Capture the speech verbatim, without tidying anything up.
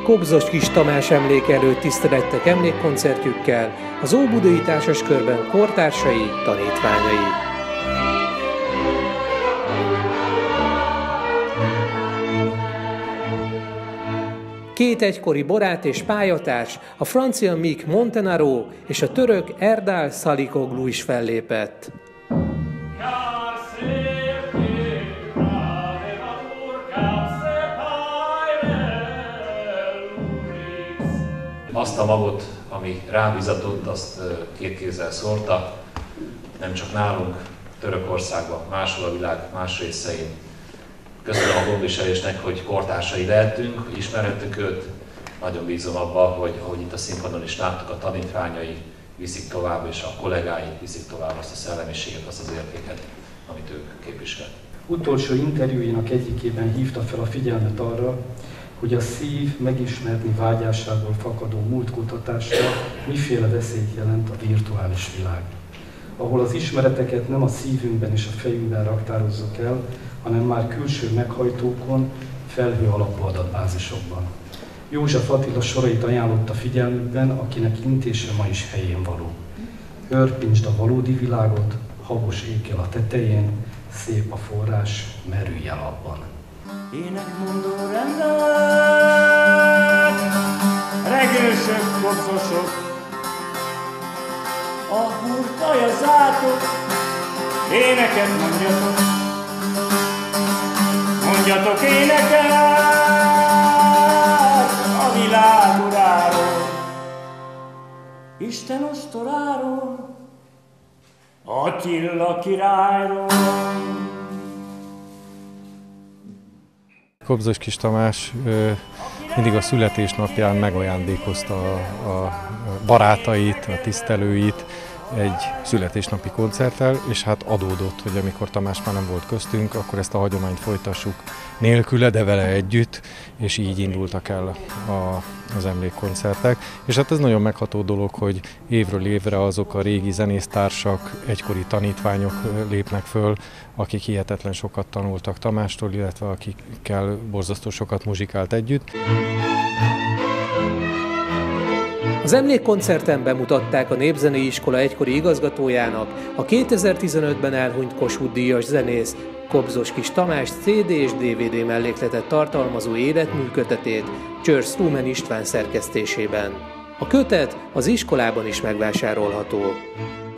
Kobzos Kis Tamás emléke előtt tisztelettek emlékkoncertjükkel az óbudai társaskörben kortársai, tanítványai. Két egykori barát és pályatárs, a francia Mick Montenaro és a török Erdal Salikoglu is fellépett. Azt a magot, ami rám bizatott, azt két kézzel szórta, nem csak nálunk, Törökországban, máshol a világ más részein. Köszönöm a gondviselésnek, hogy kortársai lehetünk, hogy ismerhettük őt. Nagyon bízom abban, hogy ahogy itt a színpadon is láttuk, a tanítványai viszik tovább, és a kollégái viszik tovább azt a szellemiséget, azt az értéket, amit ők képvisel. Utolsó interjúinak egyikében hívta fel a figyelmet arra, hogy a szív megismerni vágyásából fakadó múltkutatásra miféle veszélyt jelent a virtuális világ, ahol az ismereteket nem a szívünkben és a fejünkben raktározzuk el, hanem már külső meghajtókon, felhő alapú adatbázisokban. József Attila sorait ajánlotta figyelmükben, akinek intése ma is helyén való. Örpintsd a valódi világot, habos ékkel a tetején, szép a forrás, merülj el abban. Énekmondó rendek, regősök, kobzosok, a hurtajazátok, éneket mondjatok, mondjatok éneket a világ uráról, Isten ostoráról, Attila királyról. Kobzos Kis Tamás mindig a születésnapján megajándékozta a, a barátait, a tisztelőit egy születésnapi koncerttel, és hát adódott, hogy amikor Tamás már nem volt köztünk, akkor ezt a hagyományt folytassuk nélküle, de vele együtt, és így indultak el a, az emlékkoncertek. És hát ez nagyon megható dolog, hogy évről évre azok a régi zenésztársak, egykori tanítványok lépnek föl, akik hihetetlen sokat tanultak Tamástól, illetve akikkel borzasztó sokat muzsikált együtt. Az emlékkoncerten bemutatták a Népzenei Iskola egykori igazgatójának, a kétezer-tizenötben elhunyt Kossuth-díjas zenész Kobzos Kis Tamás cé dé és dé vé dé mellékletet tartalmazó életműkötetét Csörsz Strumen István szerkesztésében. A kötet az iskolában is megvásárolható.